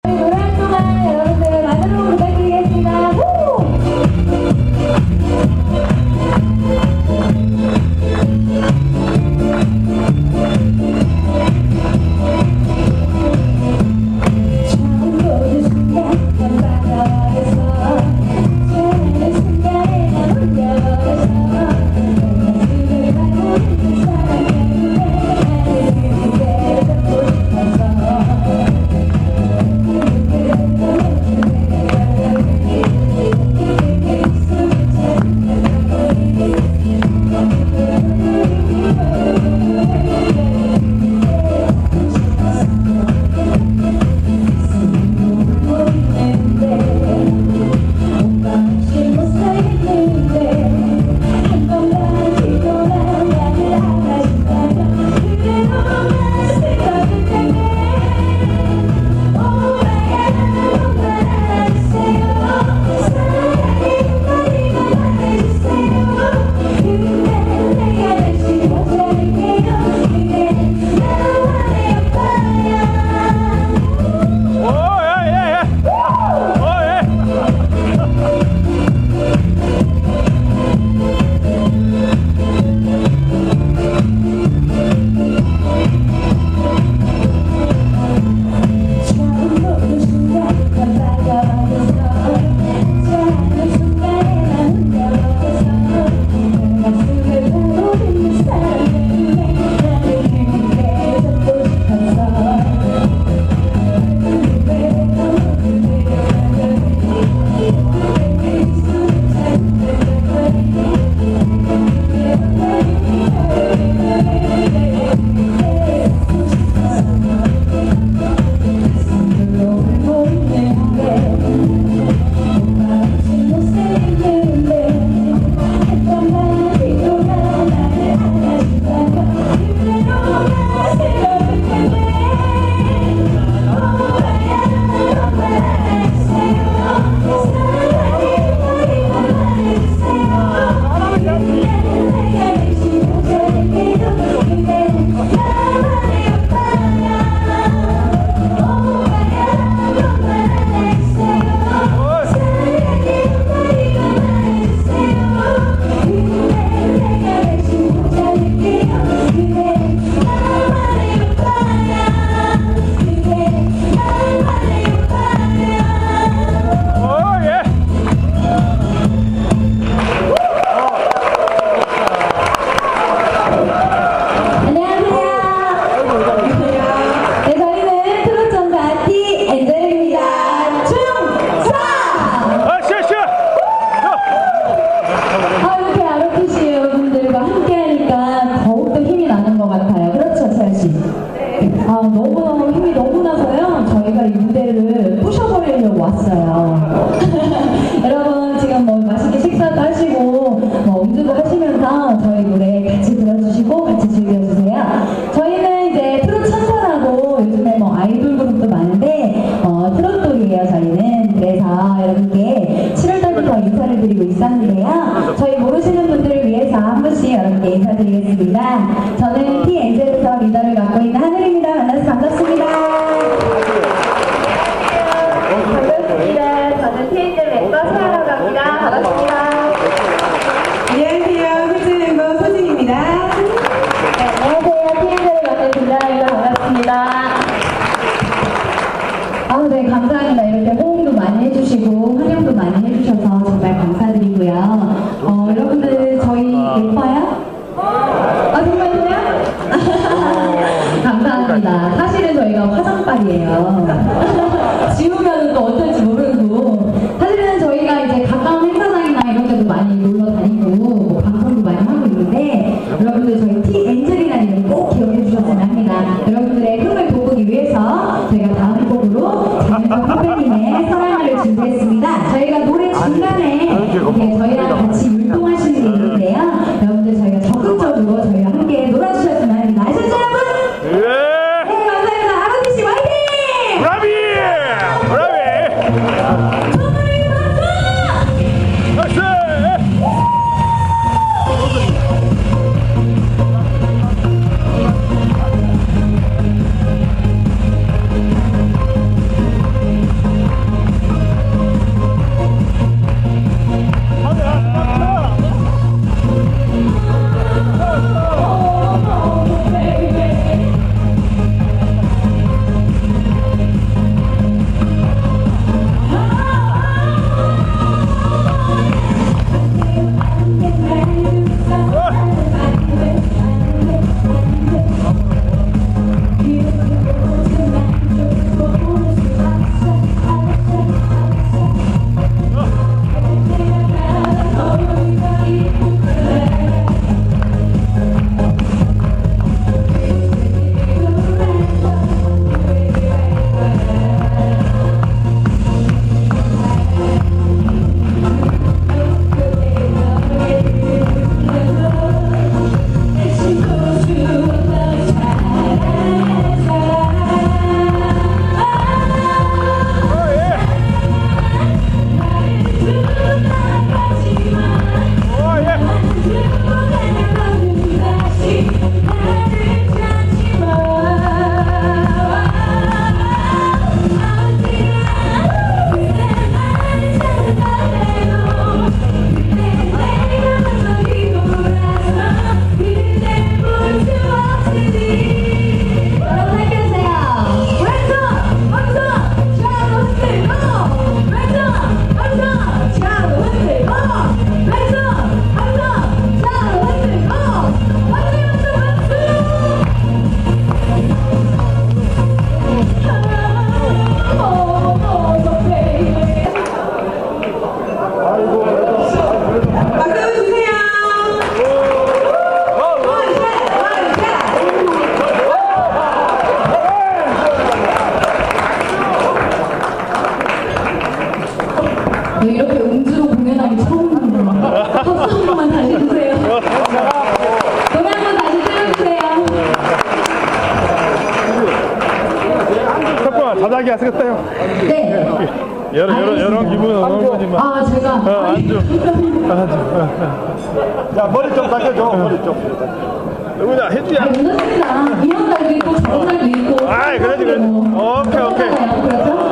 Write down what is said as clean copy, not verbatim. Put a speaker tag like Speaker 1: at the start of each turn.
Speaker 1: 너무너무 힘이 너무 나서요. 저희가 이 무대를 부셔버리려고 왔어요. 여러분 지금 뭐 맛있게 식사도 하시고 뭐 음주도 하시면서 저희 노래 같이 들어주시고 같이 즐겨주세요. 저희는 이제 트롯 천사라고 요즘에 뭐 아이돌 그룹도 많은데 트롯돌이에요 저희는. 그래서 여러분께 7월달부터 인사를 드리고 있었는데요. 저희 모르시는 분들을 위해서 한 분씩 여러분께 인사드리겠습니다. 저는 T-엔젤에서 리더를 맡고 있는 하늘입니다. 만나서 반갑습니다.
Speaker 2: 반갑습니다. 저는 T-엔젤 멤버 세아라고 합니다. 반갑습니다.
Speaker 3: 안녕하세요. 휘즈 멤버 소진입니다.
Speaker 2: 네, 안녕하세요. T-엔젤을 맡은 김나라입니다. 반갑습니다.
Speaker 1: 네, 감사합니다. 이렇게 호응도 많이 해주시고 환영도 많이 해주셔서 정말 감사드리고요. 여러분들 저희 예뻐요? 정말요? 감사합니다. 사실은 저희가 화장빨이에요. 지우면 또 어떨지 모르고. 사실은 저희가 이제 가까운 행사장이나 이런 데도 많이 놀러 다니고 뭐 방송도 많이 하고 있는데 여러분들 저희 T-엔젤이라는 이름 꼭 기억해 주셨으면 합니다. 여러분들의 꿈을 돋우기 위해서 저희가 다음 곡으로 장윤정 선배님의 사랑을 준비했습니다. 저희가 노래 중간에 저희랑 같이 율동하시는 게 있는데요. 여러분들 저희가 적극적으로 저희와 함께 놀아주셨으면 합니다. 아셨죠 여러분? 네, 감사합니다. 아로니씨 화이팅!
Speaker 4: 브라비!
Speaker 1: 네, 이렇게 음주로 공연하기 처음입니다. 박수 한 번만 다시 주세요. 노래 한 번 다시 틀어주세요.
Speaker 4: 석구야 자작이 하시겠어요?
Speaker 1: 네.
Speaker 4: 이런 기분은 어느 거지만.
Speaker 1: 아, 제가.
Speaker 4: 안주. 야, 머리 좀 닦여줘, 머리 좀. 누구냐, 혜지야.
Speaker 1: 괜찮습니다. 이런 날도 있고 저런 날도 있고.
Speaker 4: 아이, 그러지. 오케이.
Speaker 1: 그렇죠?